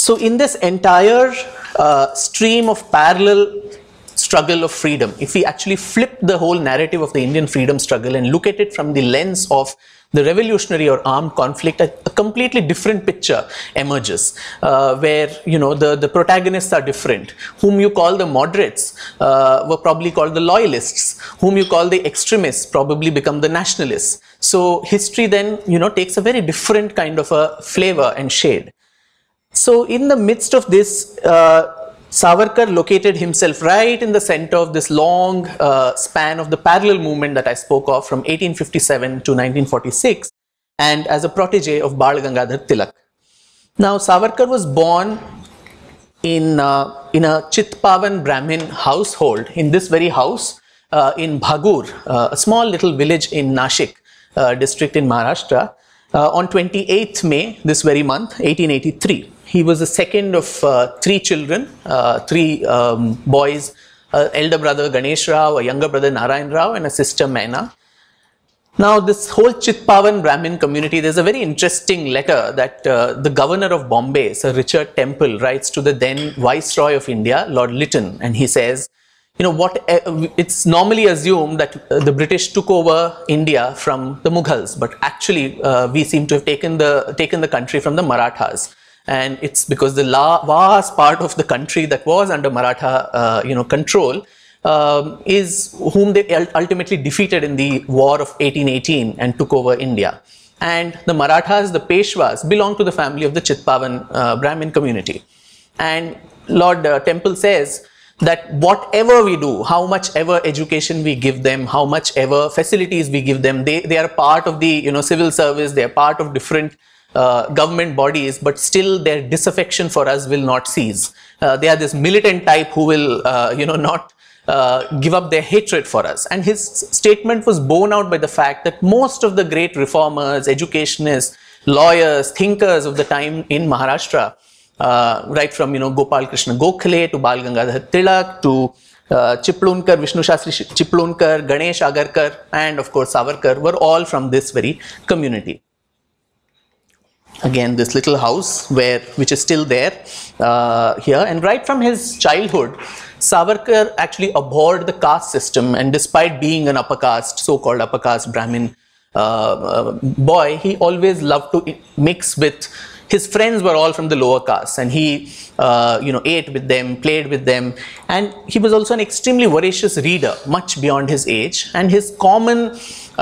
So in this entire stream of parallel struggle of freedom, if we actually flip the whole narrative of the Indian freedom struggle and look at it from the lens of the revolutionary or armed conflict, a completely different picture emerges, where the protagonists are different. Whom you call the moderates were probably called the loyalists. Whom you call the extremists probably become the nationalists. So history then takes a very different kind of a flavor and shade. So in the midst of this, Savarkar located himself right in the center of this long span of the parallel movement that I spoke of from 1857 to 1946, and as a protege of Bal Gangadhar Tilak. Now, Savarkar was born in a Chitpavan Brahmin household, in this very house in Bhagur, a small little village in Nasik district in Maharashtra, on 28th May, this very month, 1883. He was the second of three children, three boys, elder brother Ganesh Rao, a younger brother Narayan Rao, and a sister Mela. Now, this whole Chitpavan Brahmin community, there's a very interesting letter that the governor of Bombay, Sir Richard Temple, writes to the then Viceroy of India, Lord Lytton, and he says, it's normally assumed that the British took over India from the Mughals, but actually we seem to have taken the country from the Marathas. And it's because the vast part of the country that was under Maratha control is whom they ultimately defeated in the war of 1818 and took over India. And the Marathas, the Peshwas, belong to the family of the Chitpavan Brahmin community. And Lord Temple says that whatever we do, how much ever education we give them, how much ever facilities we give them, they are part of the civil service, they are part of different government bodies, but still their disaffection for us will not cease. They are this militant type who will not give up their hatred for us. And his statement was borne out by the fact that most of the great reformers, educationists, lawyers, thinkers of the time in Maharashtra, right from Gopal Krishna Gokhale to Bal Gangadhar Tilak to Chiplunkar, Vishnu Shastri Chiplunkar, Ganesh Agarkar, and of course Savarkar, were all from this very community. Again, this little house which is still there here, and right from his childhood, Savarkar actually abhorred the caste system, and despite being an upper caste, so-called upper caste Brahmin boy, he always loved to mix with. His friends were all from the lower caste, and he ate with them, played with them, and he was also an extremely voracious reader, much beyond his age. And his common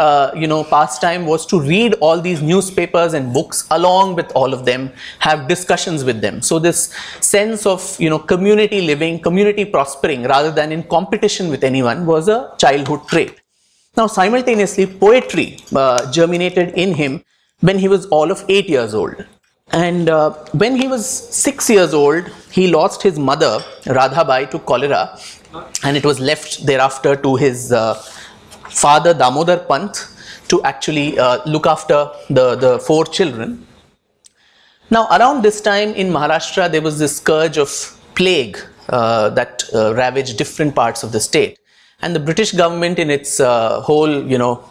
pastime was to read all these newspapers and books along with all of them, have discussions with them. So this sense of community living, community prospering rather than in competition with anyone was a childhood trait. Now, simultaneously, poetry germinated in him when he was all of 8 years old. And when he was 6 years old, he lost his mother, Radhabai, to cholera, and it was left thereafter to his father, Damodar Pant, to actually look after the 4 children. Now, around this time in Maharashtra, there was this scourge of plague that ravaged different parts of the state. And the British government, in its whole,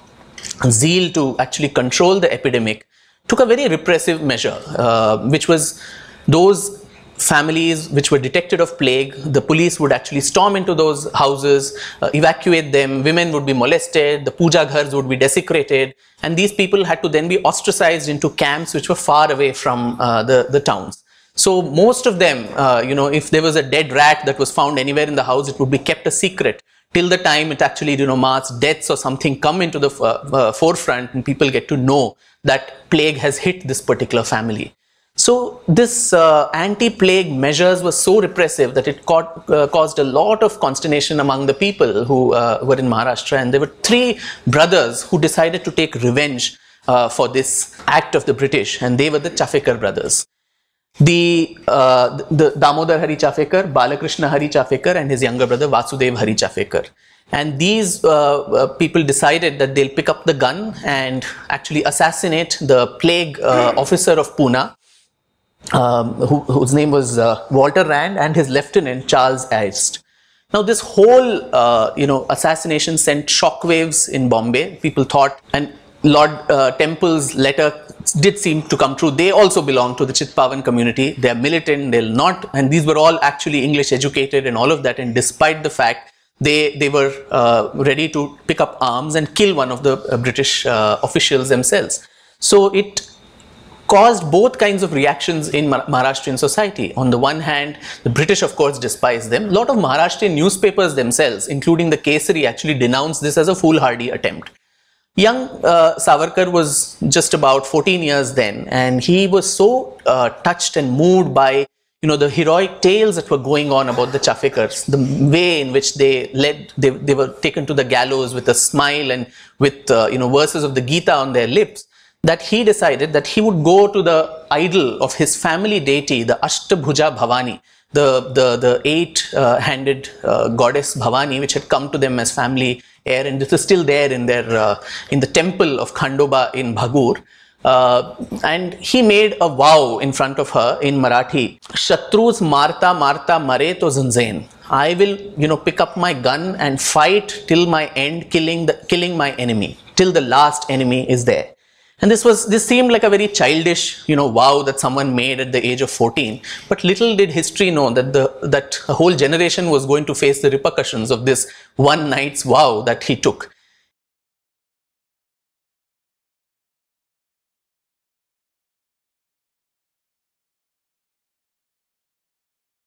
zeal to actually control the epidemic, took a very repressive measure, which was those families which were detected of plague, the police would actually storm into those houses, evacuate them, women would be molested, the puja ghars would be desecrated, and these people had to then be ostracized into camps which were far away from the towns. So most of them, if there was a dead rat that was found anywhere in the house, it would be kept a secret till the time it actually, mass deaths or something come into the forefront and people get to know that plague has hit this particular family. So this anti-plague measures were so repressive that it caused a lot of consternation among the people who were in Maharashtra, and there were 3 brothers who decided to take revenge for this act of the British, and they were the Chafekar brothers. The Damodar Hari Chafekar, Balakrishna Hari Chafekar, and his younger brother Vasudev Hari Chafekar. And these people decided that they'll pick up the gun and actually assassinate the plague officer of Pune, whose name was Walter Rand, and his lieutenant Charles Aist. Now this whole assassination sent shockwaves in Bombay. People thought, and Lord Temple's letter did seem to come true. They also belong to the Chitpavan community. They are militant, they'll not, and these were all actually English educated and all of that, and despite the fact they were ready to pick up arms and kill one of the British officials themselves. So it caused both kinds of reactions in Maharashtrian society. On the one hand, the British of course despised them. A lot of Maharashtrian newspapers themselves, including the Kesari, actually denounced this as a foolhardy attempt. Young Savarkar was just about 14 years then, and he was so touched and moved by the heroic tales that were going on about the Chafekars, the way in which they were taken to the gallows with a smile and with verses of the Gita on their lips, that he decided that he would go to the idol of his family deity, the Ashtabhuja Bhavani, the eight-handed goddess Bhavani, which had come to them as family heir, and this is still there in their in the temple of Khandoba in Bhagur. And he made a vow in front of her in Marathi: Shatrus marta marta mare to zanzain. I will, pick up my gun and fight till my end, killing my enemy, till the last enemy is there. And this seemed like a very childish, vow that someone made at the age of 14. But little did history know that a whole generation was going to face the repercussions of this one night's vow that he took.